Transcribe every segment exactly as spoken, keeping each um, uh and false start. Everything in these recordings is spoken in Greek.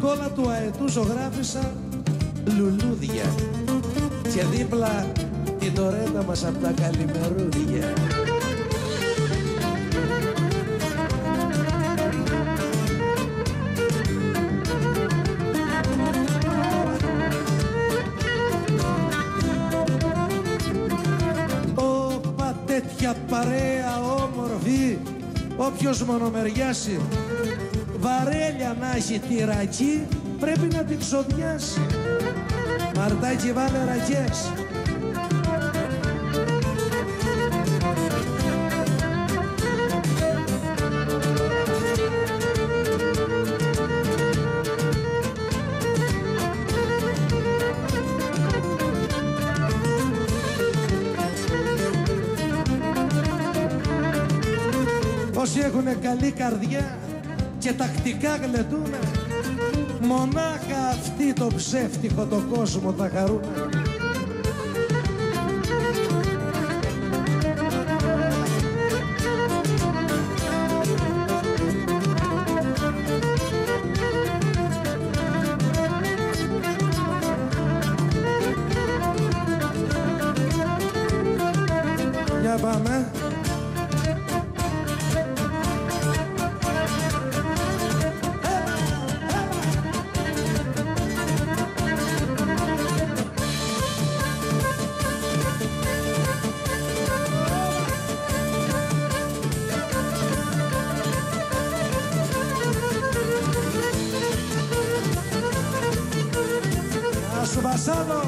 κόλλα του αετού ζωγράφισα λουλούδια και δίπλα την ωρέτα μας απ' τα καλημερούδια. Όπα τέτοια παρέα όμορφη, όποιος μονομεριάσει, βαρέλια να έχει τυρακή, πρέπει να την ξοδιάσει. Μαρτάκι βάλε ραγιές. Όσοι έχουνε καλή καρδιά και τακτικά γλεντούνε, μονάχα αυτοί το ψεύτικο το κόσμο θα χαρούνε. Για πάμε. Σου βασάλω.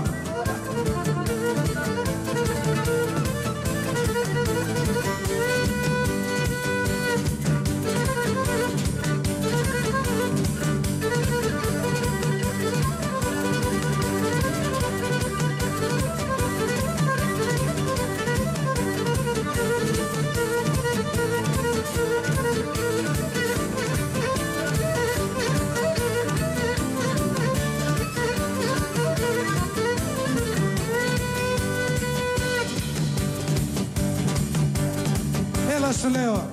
Έλα σου λέω.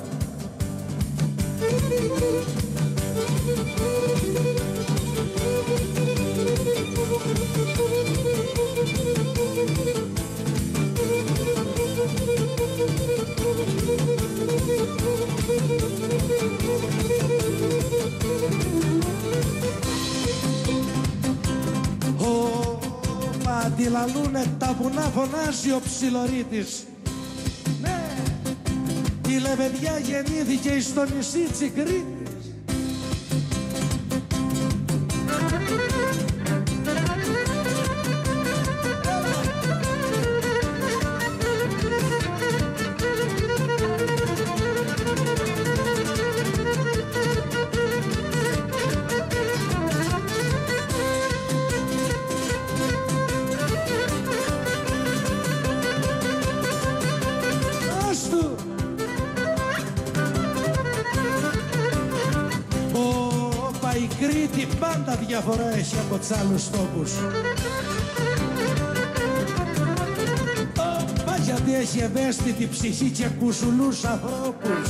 Ωπα, αντιλαλούνε τα βουνά, φωνάζει ο ψιλορίτης. Η λεβεδιά γεννήθηκε στο νησί Τσικρίτης. Η Κρήτη πάντα διαφορά έχει από τους άλλους τόπους. Όπα, γιατί έχει ευαίσθητη ψυχή και κουσουλούς ανθρώπους.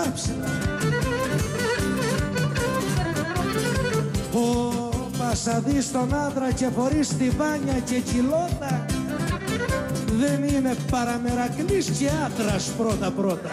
ψηλά. Ω, πάσα δεις τον άντρα και φορείς τη βάνια και κιλότα, δεν είναι παρά Μερακλής και άντρας πρώτα πρώτα.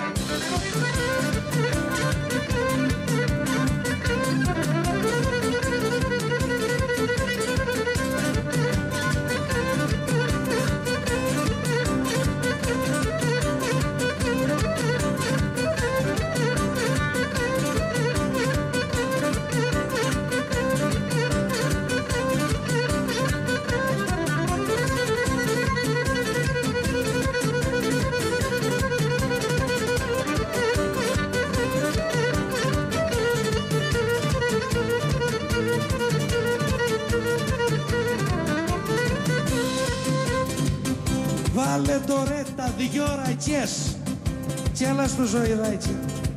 Βάλε το ρε τα δυο ρακιές κι έλα στο ζωηδάκι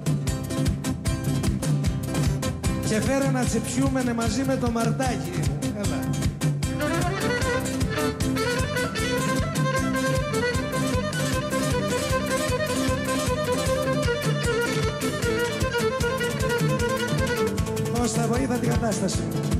και φέρε να τσιψιούμενε μαζί με το μαρτάκι. Έλα. Κώστα, βοήθα την κατάσταση.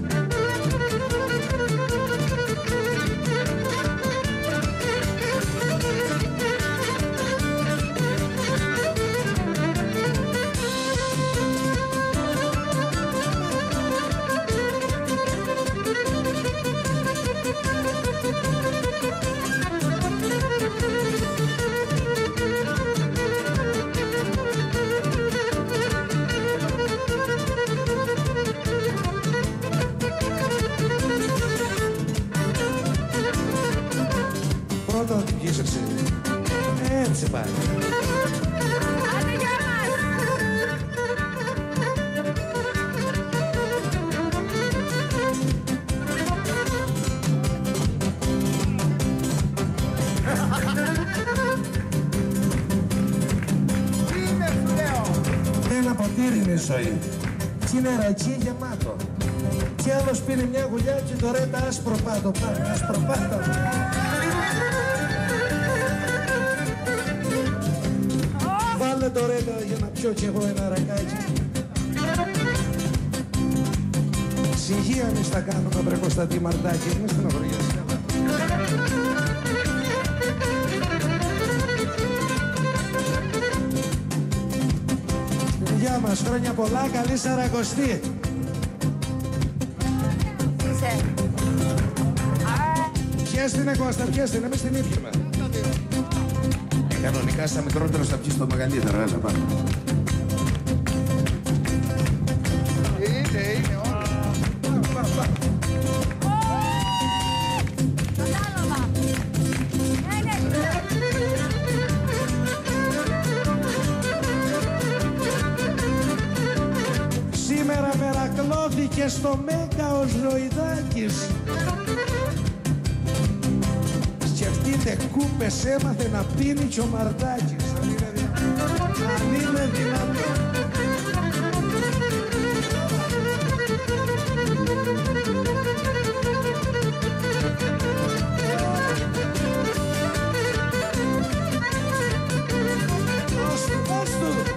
Πρώτα την πιείς εσύ. Έτσι πάει. Άντε για μας! Τι είναι σου λέω? Ένα ποτήρι είναι η ζωή. Κι είναι ρακί γεμάτο. Κι άλλος πίνει μια γουλιά και το ρε τα άσπρο πάτο πάνω. Άσπρο πάτο. Βάλε το ρέγα για να πιω κι εγώ ένα ρακάκι. Συγεία μη στα κάνουμε βρε Κωνσταντή Μαρτάκη. Μη στην αγωριές. Γεια μας, χρόνια πολλά, καλή Σαρακοστή. Είσαι. Πιέστηνε Κώστα, πιέστηνε, εμείς την ήπιαμε. Κανονικά στα μικρότερα θα πιεις το μεγαλύτερο, έλα πάμε. Είναι, είναι, όλα. Κατάλαβα. Σήμερα μερακλώθηκε στο Μέγκα ο Ζωηδάκης. Σκεφτείτε, κούπες έμαθε να πίνει κι ο Μαρτάκης. Αν είναι δυνατόν. Αν είναι δυνατόν. Δώσ' του, δώσ' του.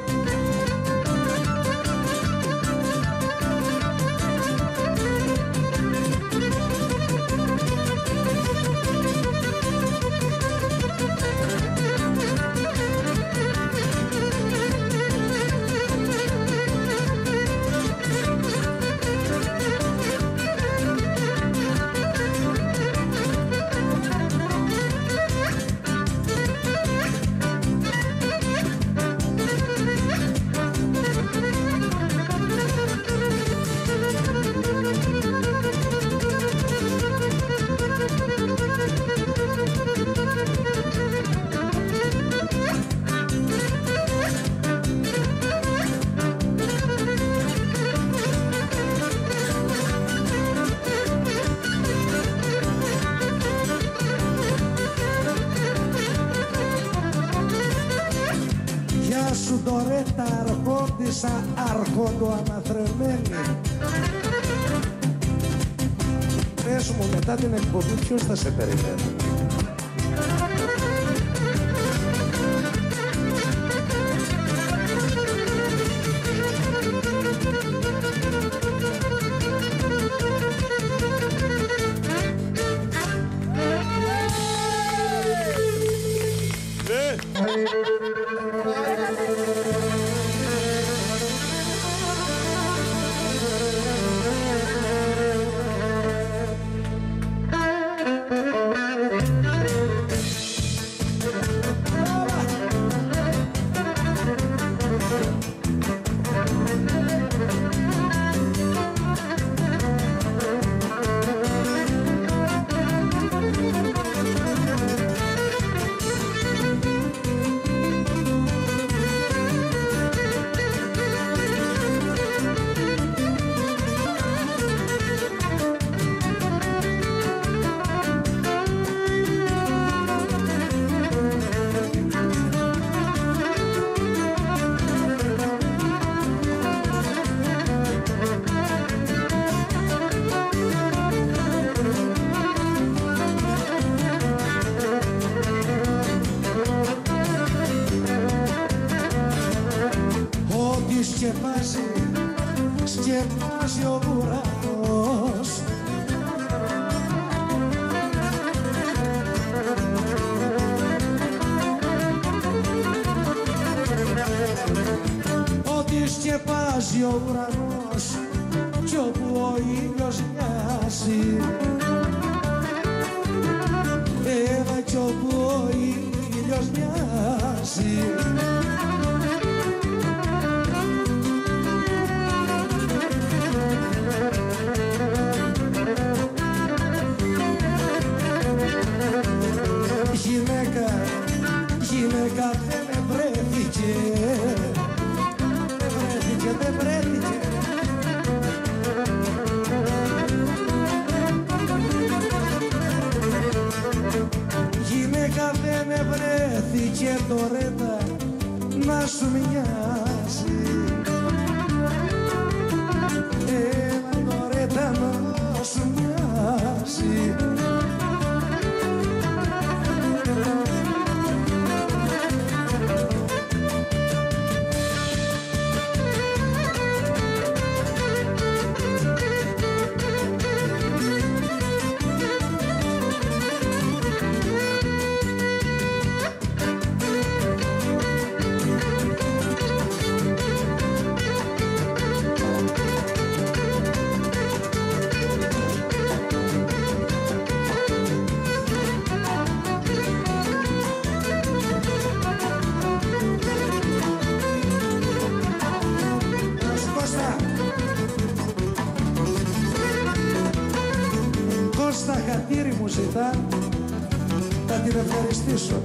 σου ντορέτα αρχόντισσα αρχοντοαναθρεμένη. Πες μου μετά την εκπομπή ποιος θα σε περιμένει. πάζει ο ουρανός. Ό,τι σκεπάζει ο ουρανός κι όπου ο ήλιος μοιάζει, έλα κι όπου ο ήλιος μοιάζει. Γυναίκα, γυναίκα δεν βρέθηκε, δεν βρέθηκε, δεν βρέθηκε. Γυναίκα δεν βρέθηκε τώρα να σου μοιάζει. Έλα τώρα να σου μοιάζει. Στα χατήρι μου ζητά, θα την ευχαριστήσω.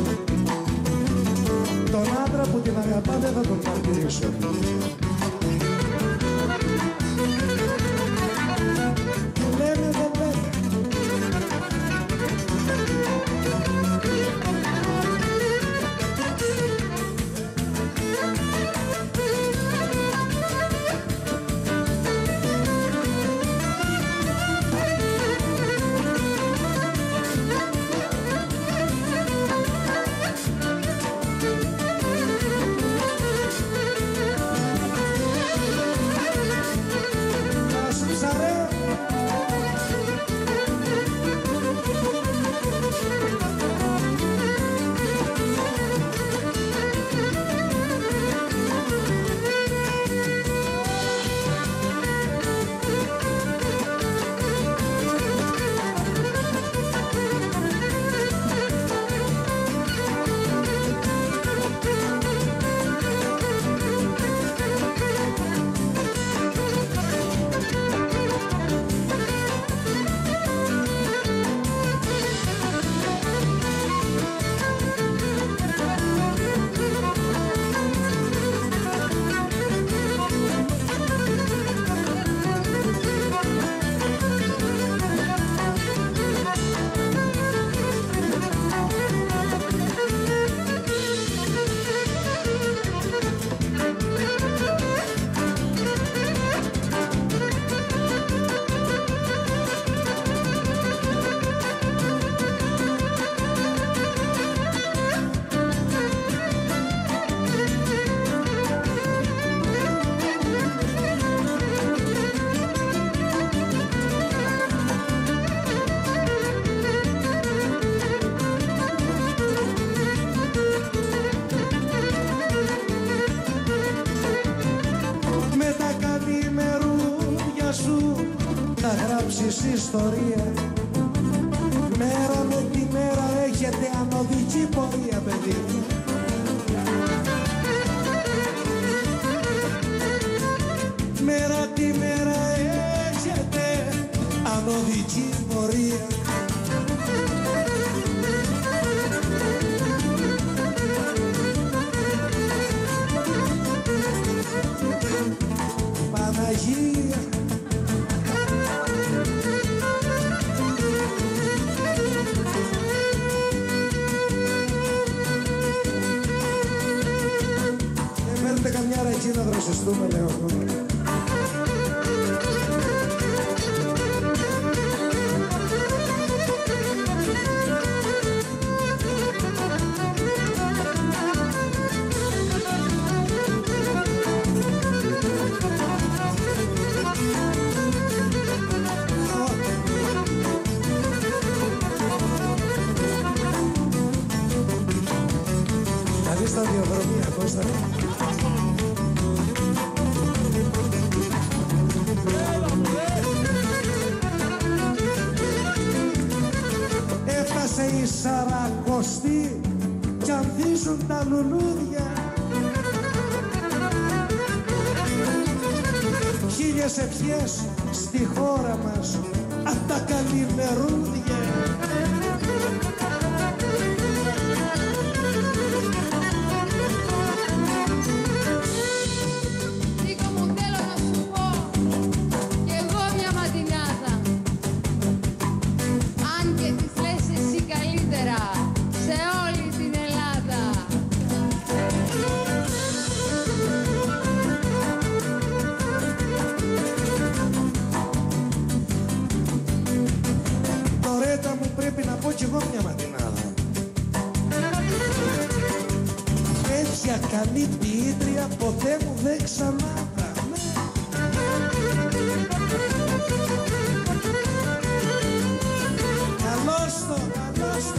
Τον άντρα που την αγαπά δεν θα τον μαρτυρήσω. Λέμε δεν λέμε. Θα γράψεις ιστορία. Μέρα με τη μέρα έχετε ανωδική πορεία, παιδί. Μέρα τη μέρα έχετε ανωδική πορεία. Παναγία, φέρτε καμιά ρακή να δροσιστούμε, λέω. σταδιοδρομία, Κώστα. Έφτασε η σαρακοστή κι ανθίζουν τα λουλούδια. Χίλιες ευχές στη χώρα μας απ' τα καλημερούδια. Νίκο μου, θέλω να σου πω κι εγώ μια ματινάδα. Αν και τις λες εσύ καλύτερα σε όλη την Ελλάδα. Τωρέτα μου πρέπει να πω κι εγώ μια ματινάδα. Τέτοια καλή ποιήτρια ποτέ μου δεν ξανάδα. Καλώς το, καλώς το.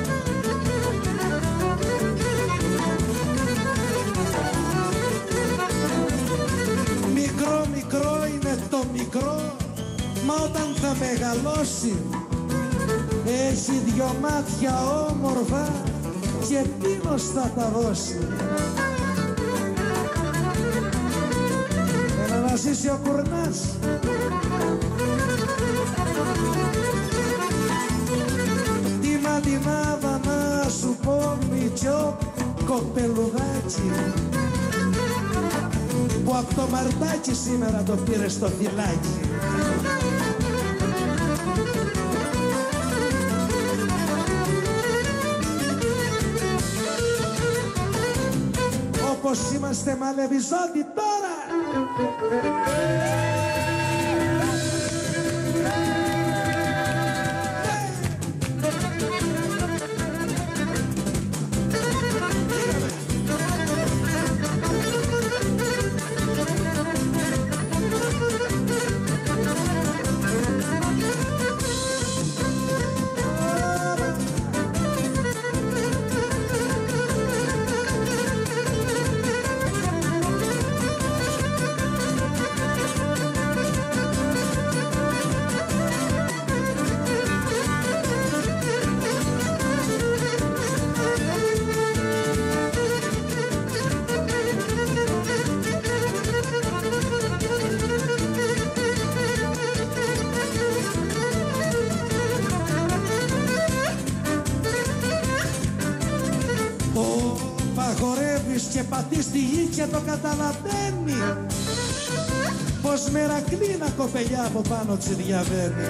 Μικρό, μικρό είναι το μικρό, μα όταν θα μεγαλώσει έχει δυο μάτια όμορφα και τίνος θα τα δώσει. Έλα να ζήσει ο Κουρνάς. Τη ματινάδα να σου πω μητσό κοπελουδάκι που απ' το μαρτάκι σήμερα το πήρε στο φυλάκι. Όπως είμαστε μαλεβιζότη τώρα. Παγορεύεις και πατείς τη γη και το καταλαβαίνει πως μερακλίνα κοπελιά από πάνω της διαβαίνει.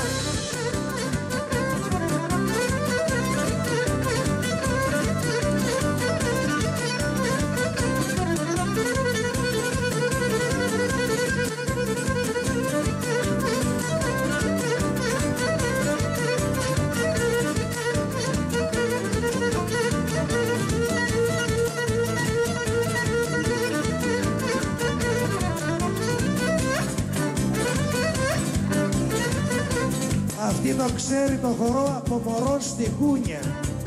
Αυτή το ξέρει το χορό από μωρό στη κούνια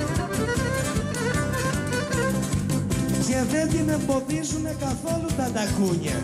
και δεν την εμποδίζουνε καθόλου τα τακούνια.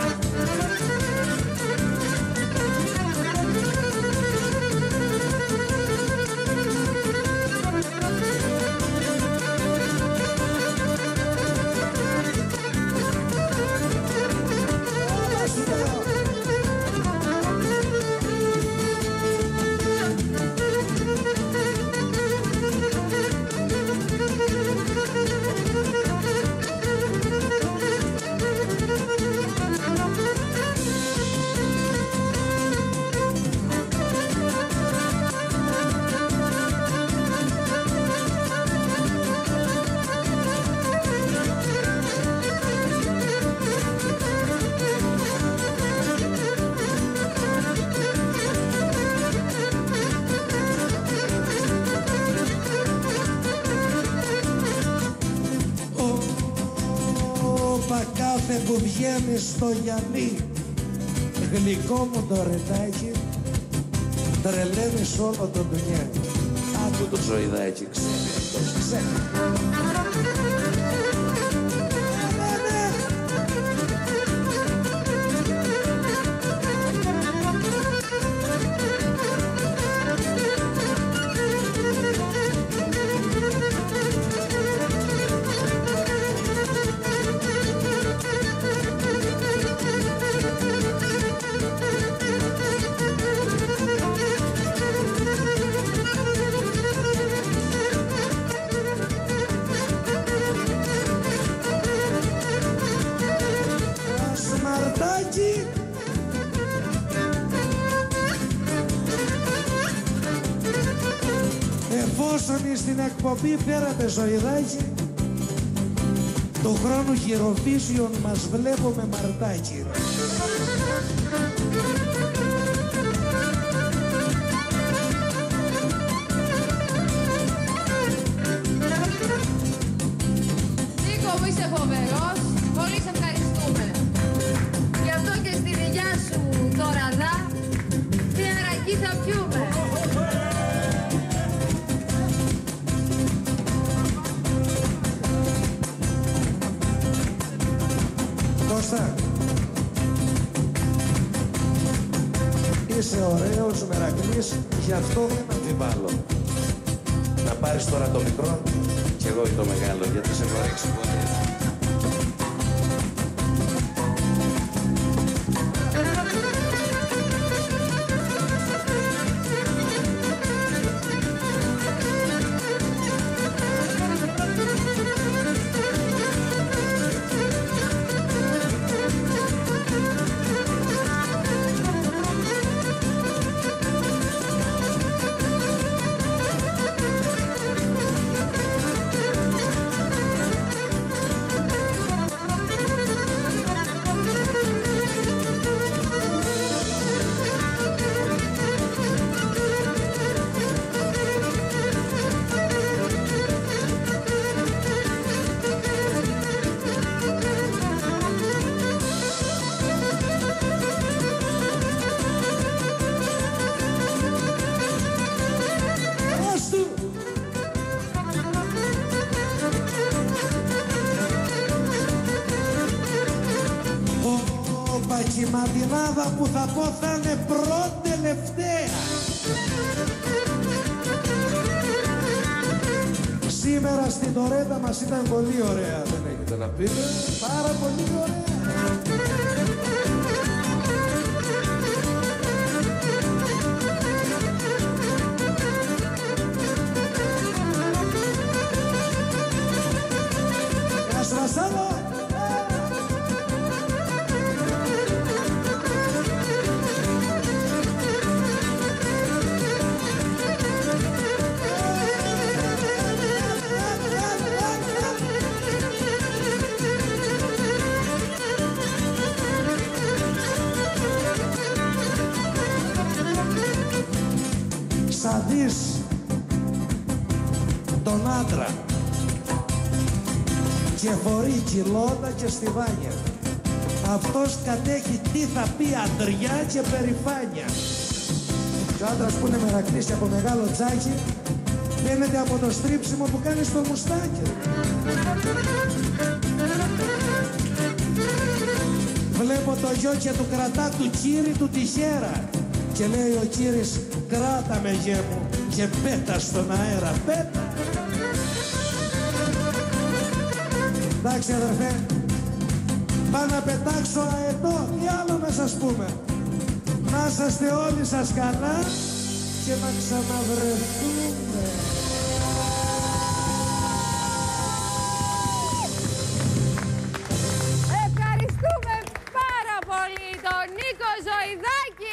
Κάθε που βγαίνει στο γυαλί γλυκό μου το ρετάκι τρελαίνεις όλο το δουλειά. Άκου το ζωηδάκι, ξέρει αυτός, ξέρει. εφόσον εις την εκπομπή φέρατε ζωηδάκι, του χρόνου χειροβίζιον μας βλέπω με μαρτάκι. Νίκο μου, είσαι φοβερός, πολύ σε ευχαριστούμε. Γι' αυτό και στη δικιά σου τώρα δά, τι αρακή θα πιούμε. Κώστα, είσαι ωραίος, μερακλής, γι' αυτό δεν αμφιβάλλω. Να πάρεις τώρα το μικρό κι εγώ το μεγάλο, γιατί σε έχω ρίξει πολύ. Η ματινάδα που θα πω θα είναι πρώτη-τελευταία. Σήμερα στην Τορέτα μας ήταν πολύ ωραία, δεν έχετε να πείτε, πάρα πολύ ωραία. Γεια σου Βασάλο. Θα δεις τον άντρα και φορεί κιλότα και στιβάνια. Αυτός κατέχει τι θα πει αντριά και περηφάνεια. Και ο άντρας που είναι μερακλής και από μεγάλο τζάκι φαίνεται από το στρίψιμο που κάνει στο μουστάκι. Βλέπω το γιο και του κρατά του κύρι του τη χέρα και λέει ο κύρις, κράτα με γέ μου και πέτα στον αέρα, πέτα. Εντάξει αδερφέ, πάω να πετάξω αετό, τι άλλο να σας πούμε. Να είσαστε όλοι σας καλά και να ξαναβρεθούμε. Ευχαριστούμε πάρα πολύ τον Νίκο Ζωηδάκη.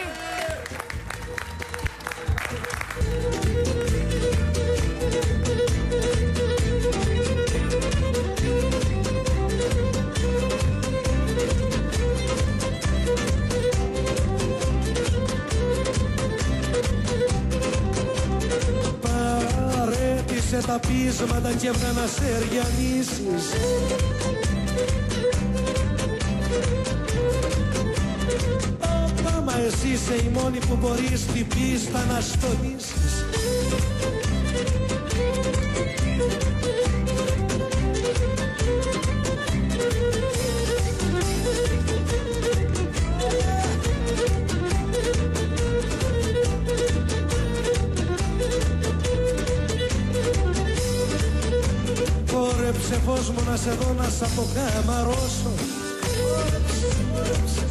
Παρέτησε τα πείσματα και έβγα να σε ριανίσεις. Μα εσύ είσαι η μόνη που μπορείς την πίστα να στολίσεις. Κόρεψε φως μου να σε δω, να σ' αποκαμαρώσω. Κόρεψε, κόρεψε.